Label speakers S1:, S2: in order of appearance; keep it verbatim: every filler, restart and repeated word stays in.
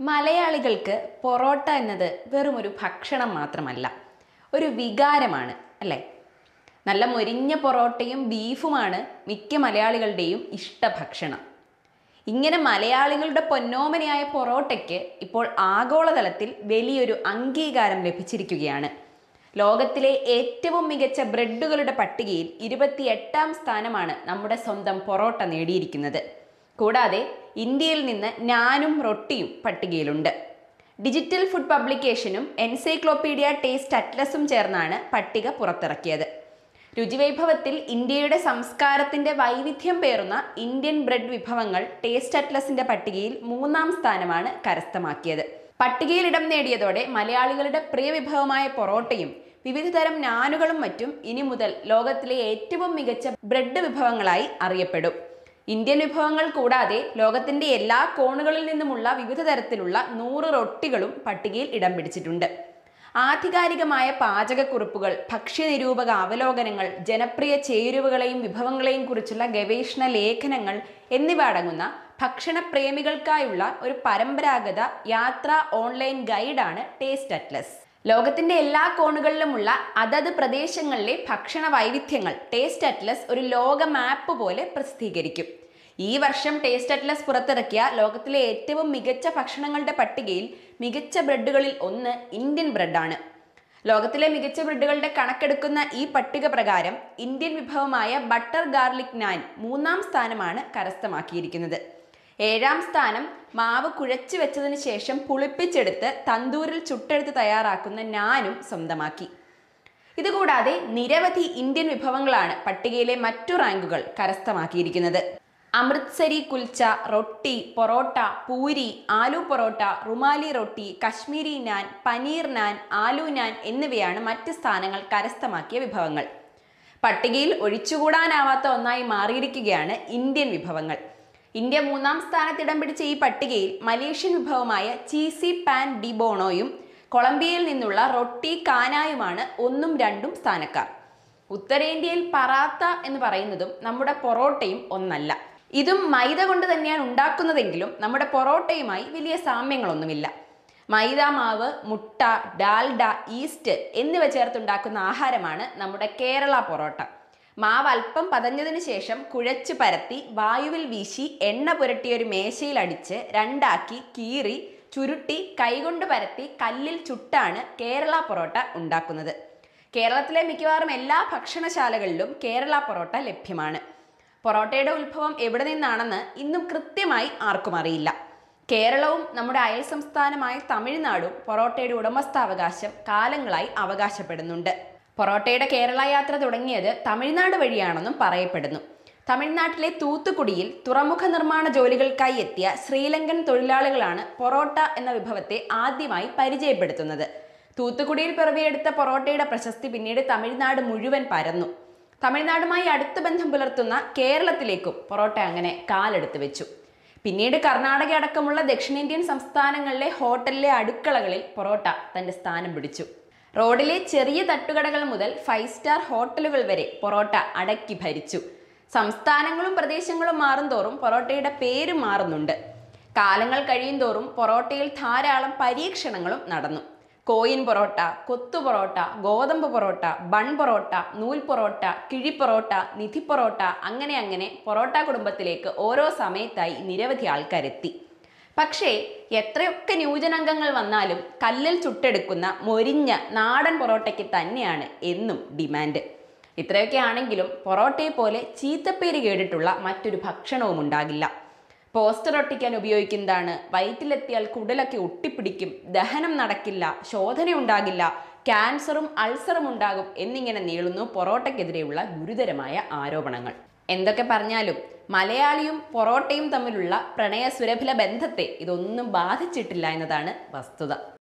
S1: മലയാളികൾക്ക് പൊറോട്ട എന്നത് വെറും ഒരു ഭക്ഷണം മാത്രമല്ല, ഒരു വികാരമാണ് അല്ലേ? നല്ല മൊരിഞ്ഞ പൊറോട്ടയും ബീഫുമാണ് മിക്ക മലയാളികളുടെയും ഇഷ്ടഭക്ഷണം. ഇങ്ങനെ മലയാളികളുടെ പൊന്നോമനയായ പൊറോട്ടയ്ക്ക് ഇപ്പോൾ ആഗോളതലത്തിൽ വലിയൊരു അംഗീകാരം ലഭിച്ചിരിക്കുകയാണ്. ലോകത്തിലെ ഏറ്റവും മികച്ച ബ്രെഡുകളുടെ പട്ടികയിൽ ഇരുപത്തിയെട്ടാം സ്ഥാനമാണ് നമ്മുടെ സ്വന്തം പൊറോട്ട നേടിയിരിക്കുന്നത്. കൂടാതെ ഇന്ത്യയിൽ നിന്ന് നാനും റൊട്ടിയും പട്ടികയിലുണ്ട്. ഡിജിറ്റൽ ഫുഡ് പബ്ലിക്കേഷനും എൻസൈക്ലോപീഡിയ ടേസ്റ്റ് അറ്റ്ലസും ചേർന്നാണ് പട്ടിക പുറത്തിറക്കിയത്. രുചിവൈഭവത്തിൽ ഇന്ത്യയുടെ സംസ്കാരത്തിന്റെ വൈവിധ്യം പേറുന്ന ഇന്ത്യൻ ബ്രെഡ് വിഭവങ്ങൾ ടേസ്റ്റ് അറ്റ്ലസിന്റെ പട്ടികയിൽ മൂന്നാം സ്ഥാനമാണ് കരസ്ഥമാക്കിയത്. പട്ടികയിൽ ഇടം നേടിയതോടെ മലയാളികളുടെ പ്രിയ വിഭവമായ പൊറോട്ടയും വിവിധ തരം നാനുകളും മറ്റും ഇനി മുതൽ ലോകത്തിലെ ഏറ്റവും മികച്ച ബ്രെഡ് വിഭവങ്ങളായി അറിയപ്പെടും. ഇന്ത്യൻ വിഭവങ്ങൾ കൂടാതെ ലോകത്തിന്റെ എല്ലാ കോണുകളിൽ നിന്നുമുള്ള വിവിധ തരത്തിലുള്ള നൂറ് റൊട്ടികളും പട്ടികയിൽ ഇടം പിടിച്ചിട്ടുണ്ട്. ആധികാരികമായ പാചകക്കുറിപ്പുകൾ, ഭക്ഷ്യനിരൂപക അവലോകനങ്ങൾ, ജനപ്രിയ ചേരുവകളെയും വിഭവങ്ങളെയും കുറിച്ചുള്ള ഗവേഷണ ലേഖനങ്ങൾ എന്നിവ അടങ്ങുന്ന ഭക്ഷണപ്രേമികൾക്കായുള്ള ഒരു പരമ്പരാഗത യാത്രാ ഓൺലൈൻ ഗൈഡാണ് ടേസ്റ്റ് അറ്റ്ലസ്. ലോകത്തിന്റെ എല്ലാ കോണുകളിലുമുള്ള അതത് പ്രദേശങ്ങളിലെ ഭക്ഷണ വൈവിധ്യങ്ങൾ ടേസ്റ്റ് അറ്റ്ലസ് ഒരു ലോക മാപ്പ് പോലെ പ്രസിദ്ധീകരിക്കും. ഈ വർഷം ടേസ്റ്റ് അറ്റ്ലസ് പുറത്തിറക്കിയ ലോകത്തിലെ ഏറ്റവും മികച്ച ഭക്ഷണങ്ങളുടെ പട്ടികയിൽ മികച്ച ബ്രെഡുകളിൽ ഒന്ന് ഇന്ത്യൻ ബ്രെഡാണ്. ലോകത്തിലെ മികച്ച ബ്രെഡുകളുടെ കണക്കെടുക്കുന്ന ഈ പട്ടിക പ്രകാരം ഇന്ത്യൻ വിഭവമായ ബട്ടർ ഗാർലിക് നാൻ മൂന്നാം സ്ഥാനമാണ് കരസ്ഥമാക്കിയിരിക്കുന്നത്. ഏഴാം സ്ഥാനം മാവ് കുഴച്ചു വെച്ചതിന് ശേഷം പുളിപ്പിച്ചെടുത്ത് തന്തൂരിൽ ചുട്ടെടുത്ത് തയ്യാറാക്കുന്ന നാനും സ്വന്തമാക്കി. ഇതുകൂടാതെ നിരവധി ഇന്ത്യൻ വിഭവങ്ങളാണ് പട്ടികയിലെ മറ്റു റാങ്കുകൾ കരസ്ഥമാക്കിയിരിക്കുന്നത്. അമൃത്സരി കുൽച്ച, റൊട്ടി, പൊറോട്ട, പൂരി, ആലു പൊറോട്ട, റുമാലി റൊട്ടി, കശ്മീരി നാൻ, പനീർ നാൻ, ആലു നാൻ എന്നിവയാണ് മറ്റ് സ്ഥാനങ്ങൾ കരസ്ഥമാക്കിയ വിഭവങ്ങൾ. പട്ടികയിൽ ഒഴിച്ചുകൂടാനാവാത്ത ഒന്നായി മാറിയിരിക്കുകയാണ് ഇന്ത്യൻ വിഭവങ്ങൾ. ഇന്ത്യ മൂന്നാം സ്ഥാനത്തിടം പിടിച്ച ഈ പട്ടികയിൽ മലേഷ്യൻ വിഭവമായ ചീസി പാൻ ഡി ബോണോയും കൊളംബിയയിൽ നിന്നുള്ള റൊട്ടി കാനായുമാണ് ഒന്നും രണ്ടും സ്ഥാനക്കാർ. ഉത്തരേന്ത്യയിൽ പറാത്ത എന്ന് പറയുന്നതും നമ്മുടെ പൊറോട്ടയും ഒന്നല്ല. ഇതും മൈദ കൊണ്ട് തന്നെയാണ് ഉണ്ടാക്കുന്നതെങ്കിലും നമ്മുടെ പൊറോട്ടയുമായി വലിയ സാമ്യങ്ങളൊന്നുമില്ല. മൈദ മാവ്, മുട്ട, ഡാൽഡ, ഈസ്റ്റ് എന്നിവ ചേർത്തുണ്ടാക്കുന്ന ആഹാരമാണ് നമ്മുടെ കേരള പൊറോട്ട. മാവ് അല്പം പതഞ്ഞതിനു ശേഷം കുഴച്ചു പരത്തി വായുവിൽ വീശി എണ്ണ പുരട്ടിയൊരു മേശയിൽ അടിച്ച് രണ്ടാക്കി കീറി ചുരുട്ടി കൈകൊണ്ട് പരത്തി കല്ലിൽ ചുട്ടാണ് കേരള പൊറോട്ട ഉണ്ടാക്കുന്നത്. കേരളത്തിലെ മിക്കവാറും എല്ലാ ഭക്ഷണശാലകളിലും കേരള പൊറോട്ട ലഭ്യമാണ്. പൊറോട്ടയുടെ ഉത്ഭവം എവിടെ നിന്നാണെന്ന് ഇന്നും കൃത്യമായി ആർക്കും അറിയില്ല. കേരളവും നമ്മുടെ അയൽ സംസ്ഥാനമായ തമിഴ്നാടും പൊറോട്ടയുടെ ഉടമസ്ഥാവകാശം കാലങ്ങളായി അവകാശപ്പെടുന്നുണ്ട്. പൊറോട്ടയുടെ കേരള യാത്ര തുടങ്ങിയത് തമിഴ്നാട് വഴിയാണെന്നും പറയപ്പെടുന്നു. തമിഴ്നാട്ടിലെ തൂത്തുക്കുടിയിൽ തുറമുഖ നിർമ്മാണ ജോലികൾക്കായി എത്തിയ ശ്രീലങ്കൻ തൊഴിലാളികളാണ് പൊറോട്ട എന്ന വിഭവത്തെ ആദ്യമായി പരിചയപ്പെടുത്തുന്നത്. തൂത്തുക്കുടിയിൽ പിറവിയെടുത്ത പൊറോട്ടയുടെ പ്രശസ്തി പിന്നീട് തമിഴ്നാട് മുഴുവൻ പരന്നു. തമിഴ്നാടുമായി അടുത്ത ബന്ധം പുലർത്തുന്ന കേരളത്തിലേക്കും പൊറോട്ട അങ്ങനെ കാലെടുത്ത് വെച്ചു. പിന്നീട് കർണാടക അടക്കമുള്ള ദക്ഷിണേന്ത്യൻ സംസ്ഥാനങ്ങളിലെ ഹോട്ടലിലെ അടുക്കളകളിൽ പൊറോട്ട തന്റെ സ്ഥാനം പിടിച്ചു. റോഡിലെ ചെറിയ തട്ടുകടകൾ മുതൽ ഫൈവ് സ്റ്റാർ ഹോട്ടലുകൾ വരെ പൊറോട്ട അടക്കി ഭരിച്ചു. സംസ്ഥാനങ്ങളും പ്രദേശങ്ങളും മാറും തോറും പൊറോട്ടയുടെ പേര് മാറുന്നുണ്ട്. കാലങ്ങൾ കഴിയും തോറും പൊറോട്ടയിൽ ധാരാളം പരീക്ഷണങ്ങളും നടന്നു. കോയിൻ പൊറോട്ട, കൊത്തു പൊറോട്ട, ഗോതമ്പ് പൊറോട്ട, ബൺ പൊറോട്ട, നൂൽ പൊറോട്ട, കിഴി പൊറോട്ട, നിധി പൊറോട്ട, അങ്ങനെ അങ്ങനെ പൊറോട്ട കുടുംബത്തിലേക്ക് ഓരോ സമയത്തായി നിരവധി ആൾക്കാരെത്തി. പക്ഷേ എത്രയൊക്കെ ന്യൂജനാംഗങ്ങൾ വന്നാലും കല്ലിൽ ചുട്ടെടുക്കുന്ന മൊരിഞ്ഞ നാടൻ പൊറോട്ടയ്ക്ക് തന്നെയാണ് എന്നും ഡിമാൻഡ്. ഇത്രയൊക്കെ ആണെങ്കിലും പൊറോട്ടയെ പോലെ ചീത്തപ്പേര് കേട്ടിട്ടുള്ള മറ്റൊരു ഭക്ഷണവും ഉണ്ടാകില്ല. പോസ്റ്റർ ഒട്ടിക്കാൻ ഉപയോഗിക്കുന്നതാണ്, വയറ്റിലെത്തിയാൽ കുടലൊക്കെ ഒട്ടിപ്പിടിക്കും, ദഹനം നടക്കില്ല, ശോധന ഉണ്ടാകില്ല, ക്യാൻസറും അൾസറും ഉണ്ടാകും എന്നിങ്ങനെ നീളുന്നു പൊറോട്ടയ്ക്കെതിരെയുള്ള ഗുരുതരമായ ആരോപണങ്ങൾ. എന്തൊക്കെ പറഞ്ഞാലും മലയാളിയും പൊറോട്ടയും തമ്മിലുള്ള പ്രണയ സുരഭില ബന്ധത്തെ ഇതൊന്നും ബാധിച്ചിട്ടില്ല എന്നതാണ് വസ്തുത.